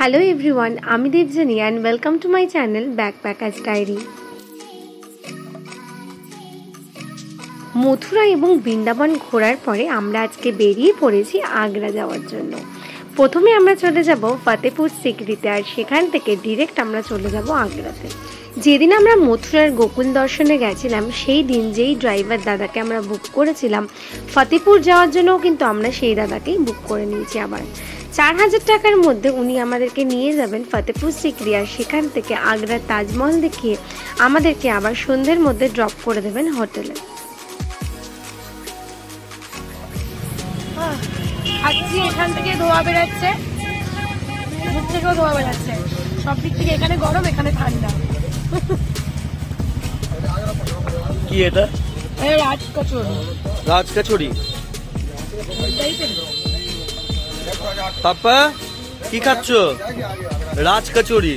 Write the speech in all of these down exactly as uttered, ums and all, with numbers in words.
Hello everyone, আমি Debjani and welcome to my channel backpackers diary. Mathura এবং বৃন্দাবন ঘোরার পরে আমরা আজকে বেরিয়ে পড়েছি আগ্রা যাওয়ার জন্য। প্রথমে আমরা চলে যাব ফতেপুর সিকরিতে, আর সেখান থেকে ডিরেক্ট আমরা চলে যাব আগ্রাতে। যেদিন আমরা মথুরার গোকুল দর্শনে গেছিলাম, সেই দিন যেই ড্রাইভার দাদাকে আমরা বুক করেছিলাম ফতেপুর যাওয়ার জন্য, কিন্তু আমরা সেই দাদাকেই বুক করে নিয়েছি। আবার চার হাজার টাকার মধ্যে উনি আমাদেরকে নিয়ে যাবেন ফতেপুর সিকরি, আর সেখান থেকে আগ্রার তাজমহল দেখিয়ে আমাদেরকে আবার সন্ধ্যের মধ্যে ড্রপ করে দেবেন হোটেলে। এখান থেকে ধোয়া বেরোচ্ছে, মুখ থেকেও ধোয়া বেরোচ্ছে, সব দিক থেকে এখানে গরম, এখানে ঠান্ডা। কি এটা? রাজ কচুরি। রাজ কচুরি। পাপা কি খাচ্ছ? রাজ কচুরি।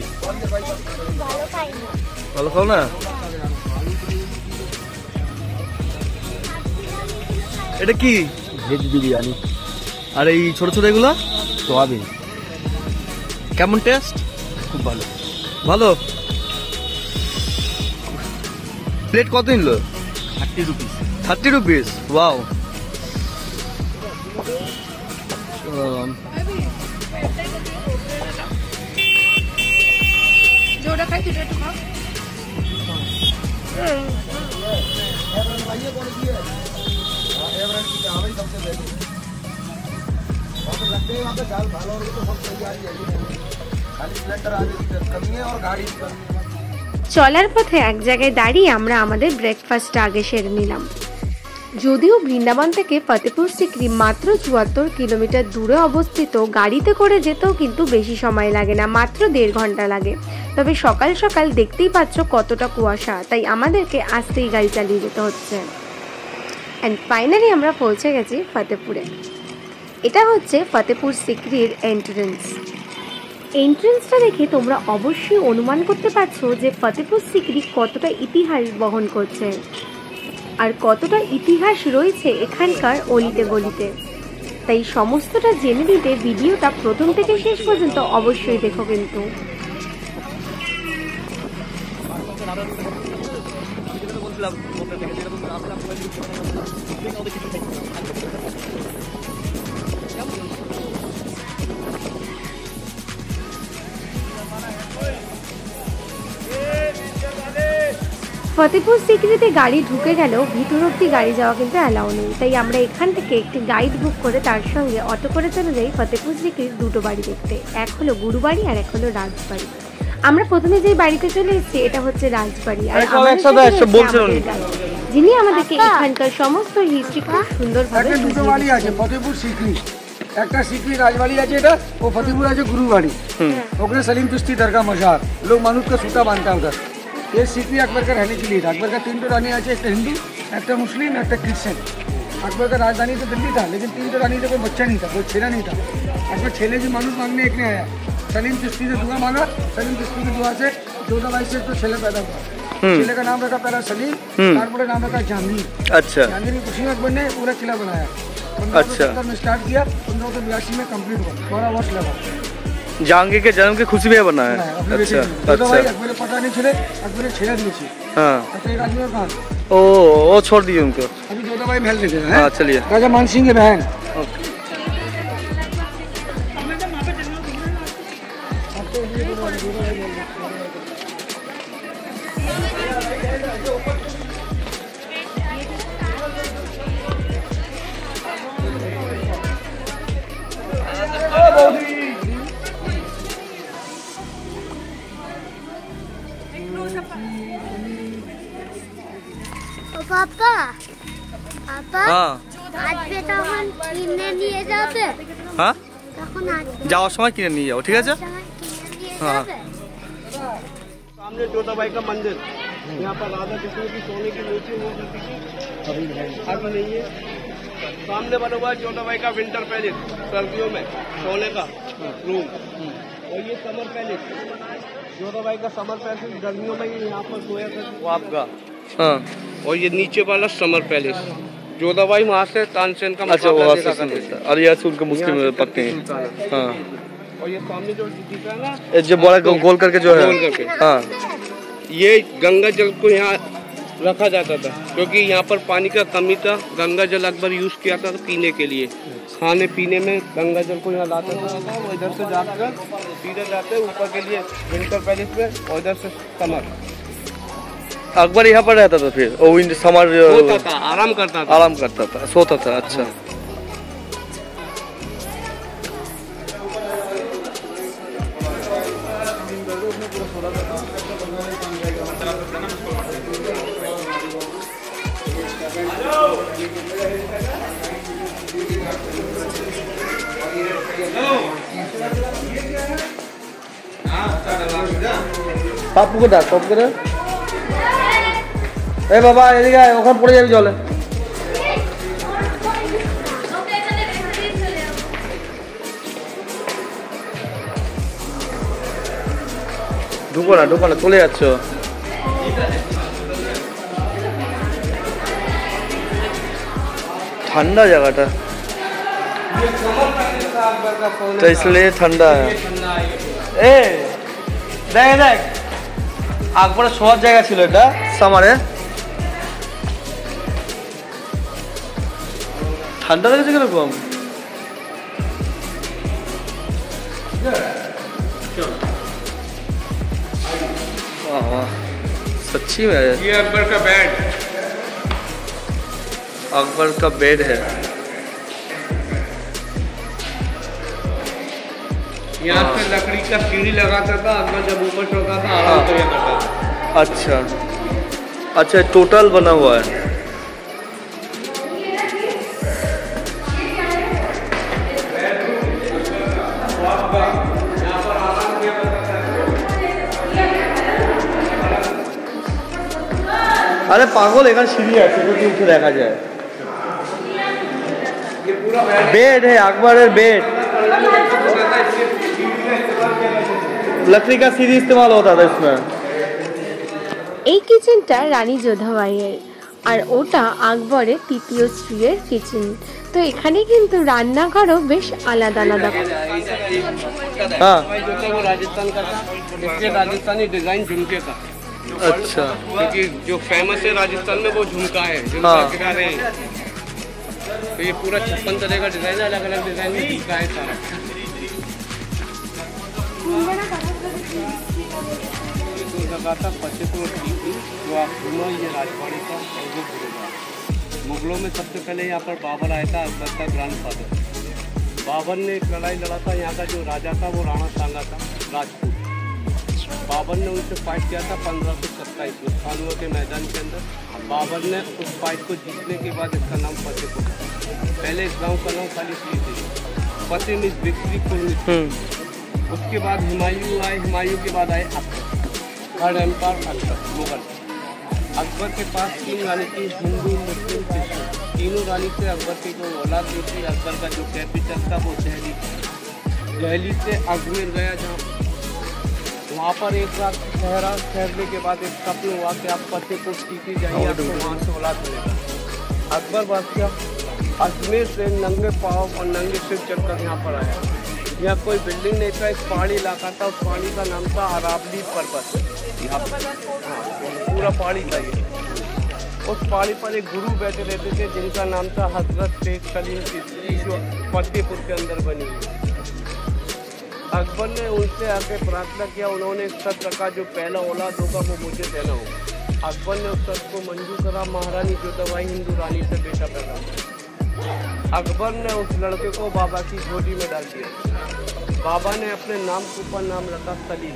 ভালো খাও না? এটা কি? ভেজ বিরিয়ানি। আর এই ছোট ছোট এগুলো সোয়াবিন। কেমন টেস্ট? খুব ভালো। ভালো। প্লেট কত নিলো? Thirty rupees. Thirty rupees. Wow. যেটা খাই সেটা একটু খাও। চলার পথে এক জায়গায় দাঁড়িয়ে আমরা আমাদের ব্রেকফাস্ট আগে সেরে নিলাম। যদিও বৃন্দাবন থেকে ফতেপুর সিকরি মাত্র চুয়াত্তর কিলোমিটার দূরে অবস্থিত, গাড়িতে করে যেতেও কিন্তু বেশি সময় লাগে না, মাত্র দেড় ঘন্টা লাগে। তবে সকাল সকাল দেখতেই পাচ্ছ কতটা কুয়াশা, তাই আমাদেরকে আস্তেই গাড়ি চালিয়ে যেতে হচ্ছে। অ্যান্ড ফাইনালি আমরা পৌঁছে গেছি ফতেপুরে। এটা হচ্ছে ফতেপুর সিকরির এন্ট্রেন্স। এন্ট্রেন্সটা দেখে তোমরা অবশ্যই অনুমান করতে পারছো যে ফতেপুর সিকরি কতটা ইতিহাস বহন করছে, আর কতটা ইতিহাস রয়েছে এখানকার অলিতে গলিতে। তাই সমস্তটা জেনে দিতে ভিডিওটা প্রথম থেকে শেষ পর্যন্ত অবশ্যই দেখো কিন্তু। ফতেপুর সিকরিতে গাড়ি ঢুকে গেলেও ভিতর অব্দি গাড়ি যাওয়া কিন্তু অ্যালাউ নেই, তাই আমরা এখান থেকে একটি গাইড বুক করে তার সঙ্গে অটো করে চলে যাই ফতেপুর সিকরির দুটো বাড়ি দেখতে। এক হলো গুরুবাড়ি আর এক হলো রাজবাড়ি। আমরা প্রথমে যে বাড়িতে চলে এসেছি এটা হচ্ছে রাজবাড়ি, আর যিনি আমাদেরকে এখানকার সমস্ত হিস্ট্রি খুব সুন্দরভাবে দুটো বাড়ি আছে ফতেপুর সিকরি, একটা সিকরি রাজবাড়ি আছে এটা, ও फतेहपुर আছে गुरुबाड़ी। ओकरे सलीम चिश्ती दरगाह मजार, लोग मानुष का सूता बांधता है उधर। ये सिकरी अकबर का रहने के लिए था। अकबर का तीन तो रानी আছে, একটা हिंदू, একটা मुस्लिम, একটা क्रिश्चियन। अकबर का राजधानी तो दिल्ली था, लेकिन तीन तो रानी से कोई बच्चा नहीं था, कोई छेला नहीं था। अकबर छेले की मानुष मांगने एक ने आया, सलीम चिश्ती से दुआ मांगा। सलीम चिश्ती की दुआ से चौदह बाईस से तो छेला पैदा हुआ। छेले का नाम रखा पहला सलीम, तारपरे नाम रखा जहांगीर। अच्छा। जहांगीर की खुशी में अकबर ने पूरा किला बनाया। अच्छा। में स्टार्ट किया, पंद्रह सौ बयासी में कंप्लीट हुआ, बारह वर्ष लगा। जहांगीर के जन्म की खुशी में बना है। अच्छा अच्छा। अकबर पता नहीं चले, अकबर ने छेड़ा दिए। हाँ। राजवीर खान ओ वो छोड़ दिए उनको। अभी जोधा भाई महल देखे हैं। हाँ चलिए। राजा मान सिंह के बहन। पापा पापा हाँ आज पे तখন কিনে নিয়ে যাবে। हाँ তখন আজ যাওয়ার সময় কিনে নিয়ে যাও, ঠিক আছে? हाँ। सामने जोधा बाई का मंदिर, यहाँ पर राधा कृष्ण की सोने की मूर्ति अभी नहीं है। सामने बना हुआ है जोधा बाई का विंटर पैलेस, सर्दियों में सोने का रूम। और ये समर पैलेस, जोधा बाई का समर पैलेस गर्मियों में यहाँ पर सोया था वो आपका। हाँ। और ये नीचे वाला समर पैलेस, जोधा बाई वहाँ से तानसेन का अच्छा, वहाँ से और यहाँ से उनके मुस्लिम पत्नी। हाँ और ये सामने जो दिख रहा है ना, ये जो बड़ा गो- गोल करके जो है, गोल करके। हाँ, ये गंगा जल को यहाँ रखा जाता था क्योंकि यहाँ पर पानी का कमी था। गंगा जल अकबर यूज किया था पीने के लिए, खाने पीने में गंगा जल को यहाँ लाता था। वो इधर से जाकर सीधे जाते ऊपर के लिए विंटर पैलेस में, और इधर से समर। अकबर यहाँ पर रहता था, फिर वो विंटर समर सोता था, आराम करता था। आराम करता था, सोता था। अच्छा, পাপ্পু কোটা টপ করে এই বাবা এদিকে আয়, ওখানে পড়ে যাবি জলে। ঢুকো না, ঢুকো না, চলে যাচ্ছ। ঠান্ডা জায়গাটা, तो इसलिए ठंडा है। ए দেখ দেখ, আকবরের শোয়ার জায়গা ছিল এটা সামারে। ঠান্ডা লেগেছে কিরকম? सच्ची में ये अकबर का बेड, अकबर का बेड है। यहाँ पे लकड़ी का सीढ़ी लगाता था अकबर, जब ऊपर चढ़ता था आराम किया करता था। अच्छा अच्छा, टोटल बना हुआ है। अरे पागल, एखाने सीढ़ी है, সেটা কি উঠে দেখা যায়? बेड है, अकबर बेड, लकड़ी का सीढ़ी इस्तेमाल होता था इसमें। এই কিচেনটা রানী যোধাবাইয়ের, আর ওটা আকবরের তৃতীয় স্ত্রীর কিচেন। তো এখানে কিন্তু রান্নাঘরও বেশ আলাদা আলাদা। हाँ, जो था वो राजस्थान का था, इसलिए राजस्थानी डिजाइन झुमके का। अच्छा, क्योंकि जो फेमस है राजस्थान में वो झुमका है, झुमका हाँ। गिरा रहे हैं। तो ये पूरा छप्पन तरह का डिजाइन है, अलग अलग डिजाइन में झुमका है सारा। फतेहपुर सीकरी जो आप घूमो, ये राजवाड़ी का अवधूत गुरुद्वारा। मुगलों में सबसे पहले यहाँ पर बाबर आया था, अकबर का ग्रैंडफादर। बाबर ने एक लड़ाई लड़ा था, यहाँ का जो राजा था वो राणा सांगा था, राजपूत। बाबर ने उनसे फाइट किया था पंद्रह सौ सत्ताईस में खानवा के मैदान के अंदर। बाबर ने उस फाइट को जीतने के बाद इसका नाम फतेहपुर। पहले इस गाँव का नाम खाली थी, Fateh means victory, full means. उसके बाद हुमायूं आए, हुमायूं के बाद आए अकबर, थर्ड एम्पायर अकबर, मुगल। अकबर के पास तीन रानी थी, हिंदू, मुस्लिम, क्रिश्चियन। तीनों रानी से अकबर की कोई औलाद नहीं थी। अकबर का जो कैपिटल था वो दिल्ली था। दिल्ली से अजमेर गया, जहाँ वहाँ पर एक रात ठहरा। ठहरने के बाद एक सपन हुआ कि आप फतेहपुर सीकरी जाइए, आपको वहाँ से औलाद मिलेगा। अकबर बादशाह अजमेर से नंगे पाँव और नंगे सिर चलकर यहाँ पर आया। यहाँ कोई बिल्डिंग नहीं था, एक पहाड़ी इलाका था। उस पहाड़ी का नाम था अरावली पर्वत। यहाँ पर हाँ, पूरा पहाड़ी था ये। उस पहाड़ी पर एक गुरु बैठे रहते थे जिनका नाम था हजरत शेख सलीम चिश्ती, जो फतेहपुर के अंदर बनी हुई। अकबर ने उनसे आके प्रार्थना किया, उन्होंने एक शर्त रखा, जो पहला औलाद होगा वो मुझे देना होगा। अकबर ने उस शर्त को मंजूर करा। महारानी जोधाबाई हिंदू रानी से बेटा पैदा हुआ। अकबर ने उस लड़के को बाबा की गोदी में डाल दिया। बाबा ने अपने नाम के ऊपर नाम रखा सलीम।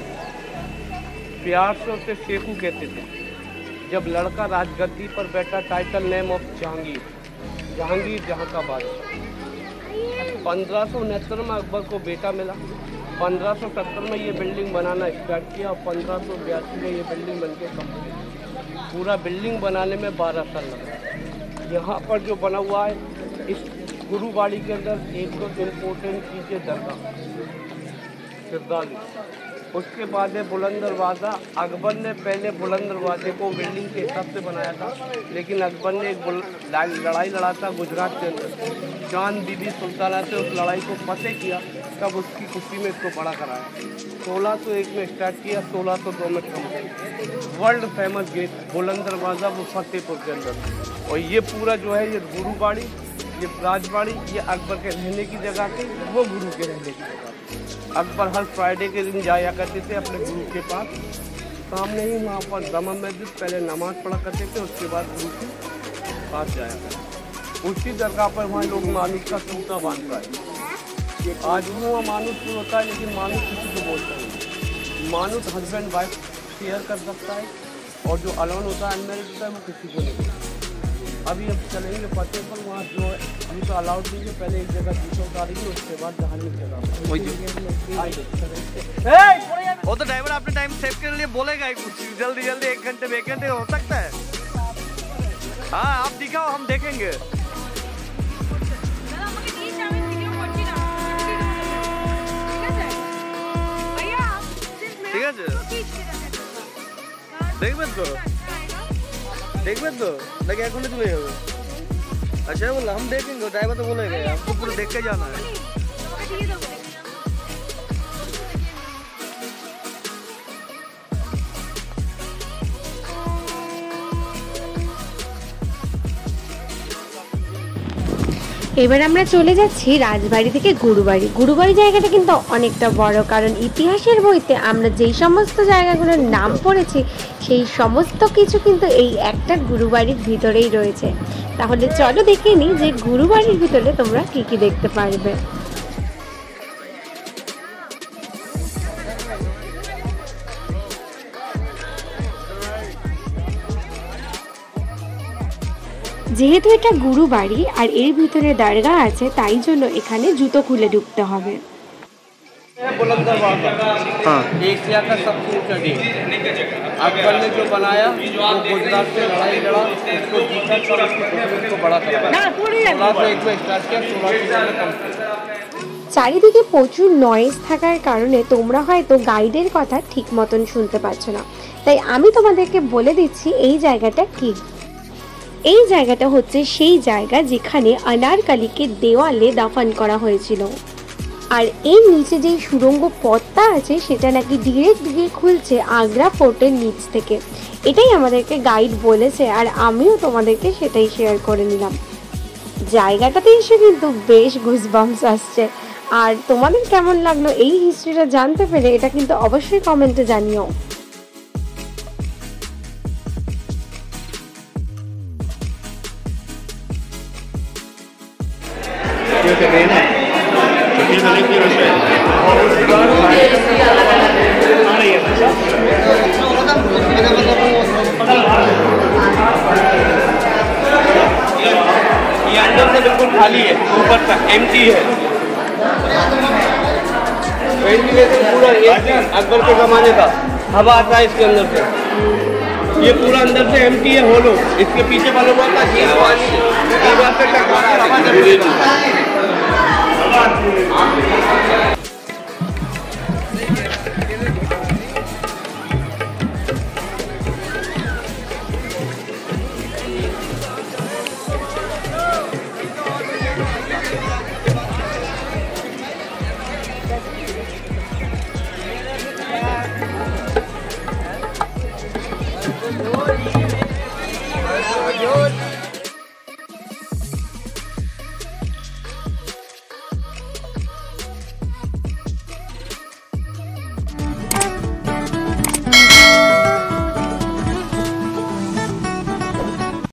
प्यार से उसे शेखू कहते थे। जब लड़का राजगद्दी पर बैठा, title name of Jahangir, Jahangir जहां का बादशाह। पंद्रह सौ उनहत्तर में अकबर को बेटा मिला। पंद्रह सौ सत्तर में ये बिल्डिंग बनाना स्टार्ट किया और पंद्रह सौ बयासी में ये बिल्डिंग बनके कंप्लीट। पूरा बिल्डिंग बनाने में बारह साल लगा। यहाँ पर जो बना हुआ है, इस गुरुबाड़ी के अंदर एक तो इम्पोर्टेंट चीज़ है दरगाह, श्रद्धालु। उसके बाद है बुलंद दरवाज़ा। अकबर ने पहले बुलंद दरवाजे को बिल्डिंग के हिसाब से बनाया था, लेकिन अकबर ने एक लड़ाई लड़ा था गुजरात के अंदर, चांद बीबी सुल्ताना से उस लड़ाई को फतेह किया, तब उसकी खुशी में इसको बड़ा कराया। सोलह सौ एक में स्टार्ट किया, सोलह सौ दो में कम। वर्ल्ड फेमस गेट बुलंद दरवाज़ा वो फतेहपुर के अंदर। और ये पूरा जो है ये गुरुबाड़ी, ये राजबाड़ी, ये अकबर के रहने की जगह थी, वो गुरु के रहने की जगह। अकबर हर फ्राइडे के दिन जाया करते थे अपने गुरु के पास। सामने ही वहाँ पर जामा मस्जिद, पहले नमाज पढ़ा करते थे, उसके बाद गुरु के पास जाया करते। उसी जगह पर वहाँ लोग मानुस का सूता बांधता है। आज वो मानुस भी होता है, लेकिन मानुस किसी को बोलता नहीं। मानुस हस्बैंड वाइफ शेयर कर सकता है, और जो अलोन होता है अनमैरिड होता है वो किसी को नहीं बोलता। अभी अब चलेंगे फतेहपुर, वहाँ जो है अभी तो अलाउड नहीं है, पहले एक जगह जूता उतारेंगे, उसके बाद धार्मिक जगह। वो तो ड्राइवर अपने टाइम सेव के लिए बोलेगा ही कुछ, जल्दी जल्दी एक घंटे में एक घंटे हो सकता है। हाँ आप दिखाओ, हम देखेंगे। ঠিক আছে দেখবেন তো দেখবেন তো নাকি এখনই চলে যাবে? अच्छा बोला हम देखेंगे, ड्राइवर तो बोलेगा आपको पूरा देख के जाना है। এবার আমরা চলে যাচ্ছি রাজবাড়ি থেকে গুরুবাড়ি। গুরুবাড়ি জায়গাটা কিন্তু অনেকটা বড়, কারণ ইতিহাসের বইতে আমরা যেই সমস্ত জায়গাগুলোর নাম পড়েছি সেই সমস্ত কিছু কিন্তু এই একটা গুরুবাড়ির ভিতরেই রয়েছে। তাহলে চলো দেখে নিই যে গুরুবাড়ির ভিতরে তোমরা কি কি দেখতে পারবে। যেহেতু এটা গুরুবাড়ি আর এর ভিতরে দরগা আছে, তাই জন্য এখানে জুতো খুলে ঢুকতে হবে। बुलंद दरवाज़ा, हाँ, एशिया का सबसे ऊंचा गेट। अकबर ने जो बनाया वो गुजरात से लड़ाई लड़ा, उसको जीता, तब उसको बड़ा कराया। सोलह सौ एक में स्टार्ट किया, सोलह सौ दो में कम किया। চারিদিকে প্রচুর নয়েজ থাকার কারণে তোমরা হয়তো গাইডের কথা ঠিক মতন শুনতে পাচ্ছ না, তাই আমি তোমাদেরকে বলে দিচ্ছি এই জায়গাটা কি। এই জায়গাটা হচ্ছে সেই জায়গা যেখানে আনারকালিকে দেওয়ালে দাফন করা হয়েছিল। আর এর নিচে যে সুড়ঙ্গ পথটা আছে সেটা নাকি ডিরেক্ট গিয়ে খুলছে আগ্রা ফোর্টের নিচ থেকে। এটাই আমাদেরকে গাইড বলেছে, আর আমিও তোমাদেরকে সেটাই শেয়ার করে নিলাম। জায়গাটাতে এসে কিন্তু বেশ গুজবাম্পস আসছে। আর তোমাদের কেমন লাগলো এই হিস্ট্রিটা জানতে পেরে, এটা কিন্তু অবশ্যই কমেন্টে জানিও। ये अंदर से बिल्कुल खाली है, ऊपर तक एम्प्टी है। वेंटिलेशन पूरा एक अकबर के जमाने का हवा आता है इसके अंदर से। ये पूरा अंदर से एम्प्टी है, होलो। इसके पीछे वाला हुआ था कि हवा दीवार पे टकरा के हवा जरूरी थी। Good.